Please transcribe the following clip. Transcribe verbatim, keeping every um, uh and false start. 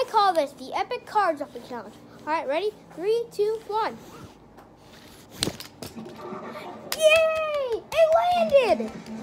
call this the Epic Card Dropping Challenge. All right, ready? Three, two, one. Yay! It landed!